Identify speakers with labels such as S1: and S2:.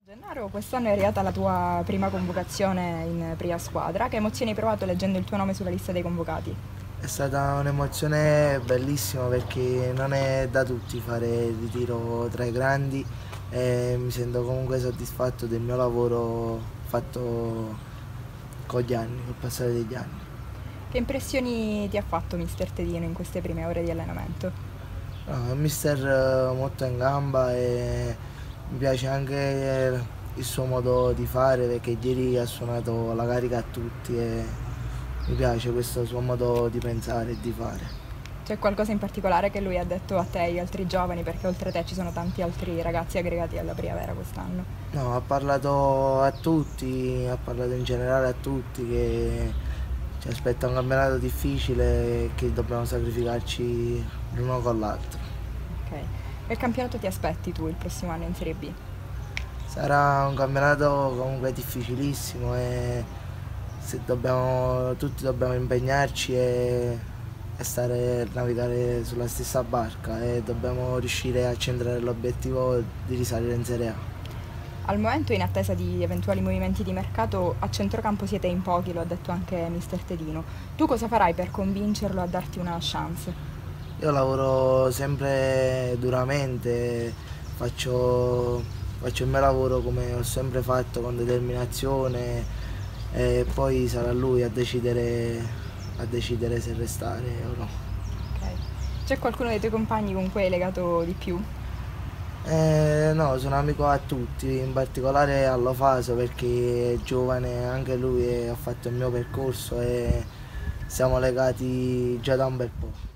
S1: Gennaro, quest'anno è arrivata la tua prima convocazione in prima squadra. Che emozioni hai provato leggendo il tuo nome sulla lista dei convocati?
S2: È stata un'emozione bellissima perché non è da tutti fare il ritiro tra i grandi e mi sento comunque soddisfatto del mio lavoro fatto con gli anni, col passare degli anni.
S1: Che impressioni ti ha fatto mister Tedino in queste prime ore di allenamento?
S2: No, è un mister molto in gamba e mi piace anche il suo modo di fare perché ieri ha suonato la carica a tutti e mi piace questo suo modo di pensare e di fare.
S1: C'è qualcosa in particolare che lui ha detto a te e agli altri giovani? Perché oltre a te ci sono tanti altri ragazzi aggregati alla primavera quest'anno.
S2: No, ha parlato a tutti, ha parlato in generale a tutti che ci aspetta un campionato difficile e che dobbiamo sacrificarci l'uno con l'altro.
S1: Ok. Che campionato ti aspetti tu il prossimo anno in Serie B?
S2: Sarà un campionato comunque difficilissimo e tutti dobbiamo impegnarci e stare navigare sulla stessa barca e dobbiamo riuscire a centrare l'obiettivo di risalire in Serie A.
S1: Al momento, in attesa di eventuali movimenti di mercato, a centrocampo siete in pochi, lo ha detto anche mister Tedino. Tu cosa farai per convincerlo a darti una chance?
S2: Io lavoro sempre duramente, faccio il mio lavoro come ho sempre fatto, con determinazione e poi sarà lui a decidere se restare o no.
S1: Ok. C'è qualcuno dei tuoi compagni con cui hai legato di più?
S2: No, sono amico a tutti, in particolare all'Ofaso perché è giovane anche lui e ha fatto il mio percorso e siamo legati già da un bel po'.